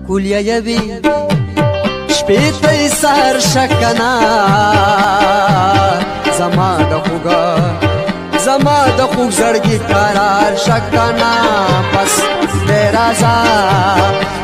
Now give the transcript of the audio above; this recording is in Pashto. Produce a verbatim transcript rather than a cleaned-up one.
کولیا یوي شپې ته سهار شکنا زما د خوږه زما د خوږ زړګي قرار شکنا بس دی راځه